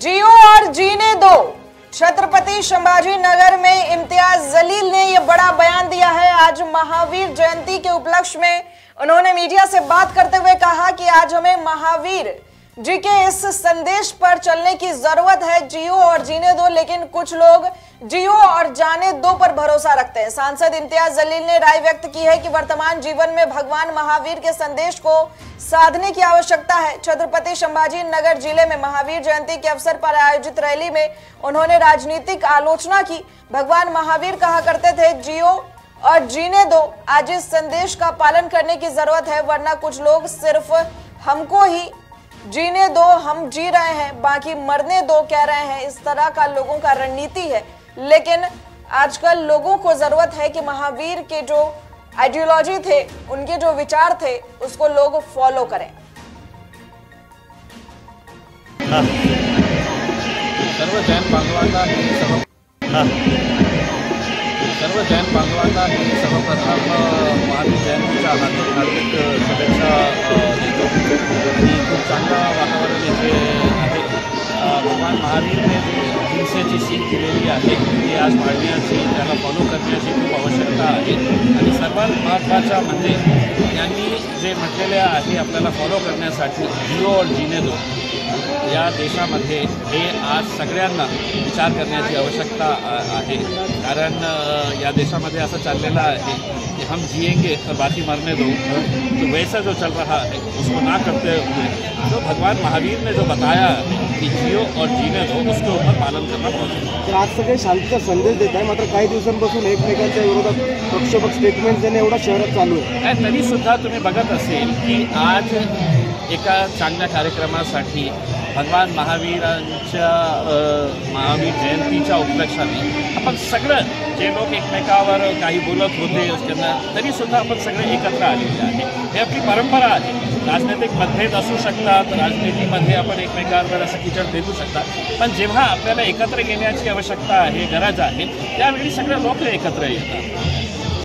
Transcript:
जियो और जीने दो। छत्रपति संभाजी नगर में इम्तियाज जलील ने यह बड़ा बयान दिया है। आज महावीर जयंती के उपलक्ष्य में उन्होंने मीडिया से बात करते हुए कहा कि आज हमें महावीर जी के इस संदेश पर चलने की जरूरत है। जियो और जीने दो, लेकिन कुछ लोग जियो और जाने दो पर भरोसा रखते हैं। सांसद इम्तियाज जलील ने राय व्यक्त की है कि वर्तमान जीवन में भगवान महावीर के संदेश को साधने की आवश्यकता है। छत्रपति संभाजी नगर जिले में महावीर जयंती के अवसर पर आयोजित रैली में उन्होंने राजनीतिक आलोचना की। भगवान महावीर कहा करते थे, जियो और जीने दो। आज इस संदेश का पालन करने की जरूरत है, वरना कुछ लोग सिर्फ हमको ही जीने दो, हम जी रहे हैं, बाकी मरने दो कह रहे हैं। इस तरह का लोगों का रणनीति है, लेकिन आजकल लोगों को जरूरत है कि महावीर के जो आइडियोलॉजी थे, उनके जो विचार थे, उसको लोग फॉलो करें। सर्व जैन बांधवांना सर्वप्रथम महावीर जयंतीच्या हार्दिक शुभेच्छा देतो। खूप चांगला वातावरण इथे आहे। भगवान महावीरने हिंसेची सीख दिलेली आहे ती आज मांडण्याची, त्याला फॉलो करण्याची खूप आवश्यकता आहे। आणि सर्वात महत्त्वाचं म्हणजे त्यांनी जे म्हटलेले आहे आपल्याला फॉलो करण्यासाठी, जियो और जीने दो, या देशामध्ये हे आज सगळ्यांना विचार करण्याची आवश्यकता आहे। कारण या देशामध्ये असं चाललेलं आहे कि हम जिएंगे और बाकी मरने दो, तो वैसा जो चल रहा है उसको ना करते हुए जो भगवान महावीर ने जो बताया है कि जियो और जीने दो, उसके ऊपर पालन करना पड़ेगा। तर आज सगळे शांतीचा संदेश देत आहे, मात्र काही दिवसांपासून एकमेकांच्या विरोधात पक्षोपक स्टेटमेंट देणे एवढा शहरात चालू आहे। तरी सुद्धा तुम्ही बघत असेल की आज एका चांगल्या कार्यक्रमासाठी भगवान महावीरांच्या महावीर जयंतीच्या उपलक्षाने आपण सगळं जे लोक एकमेकावर काही बोलत होते त्यांना तरी सुद्धा आपण सगळे एकत्र आलेले आहे। हे आपली परंपरा आहे। राजनैतिक मतभेद असू शकतात, राजनीतीमध्ये आपण एकमेकांवर असं किचड भेटू शकतात, पण जेव्हा आपल्याला एकत्र येण्याची आवश्यकता आहे, गरज आहे, त्यावेळी सगळे लोक एकत्र येतात।